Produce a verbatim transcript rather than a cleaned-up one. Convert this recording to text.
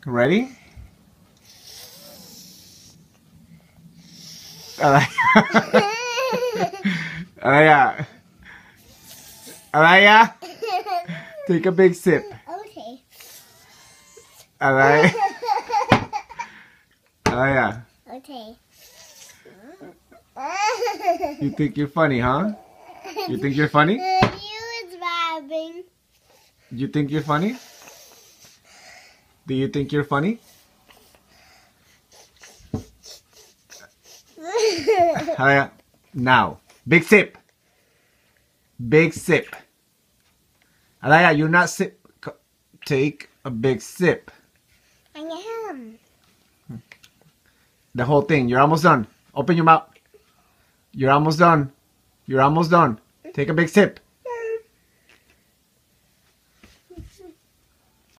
Ready? Adaya. Adaya. Adaya. Take a big sip. Okay. Adaya. Adaya. Okay. You think you're funny, huh? You think you're funny? You is vibing. You think you're funny? Do you think you're funny? Adaya. Now. Big sip. Big sip. Adaya, you're not sip. Take a big sip. I am. The whole thing. You're almost done. Open your mouth. You're almost done. You're almost done. Take a big sip.